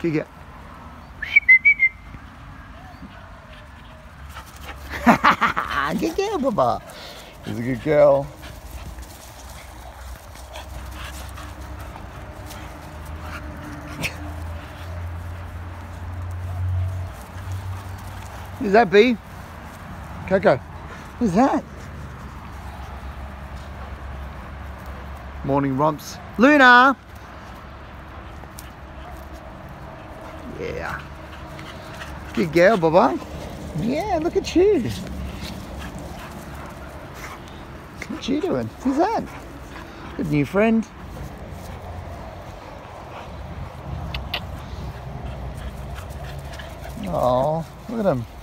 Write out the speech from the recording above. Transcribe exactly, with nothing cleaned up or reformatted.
Good girl. Good girl, Bubba. She's a good girl. Who's that, Bee? Coco. Who's that? Morning romps. Luna! Yeah. Good girl, Bubba. Yeah, look at you. What you doing? Who's that? Good new friend. Oh, look at him.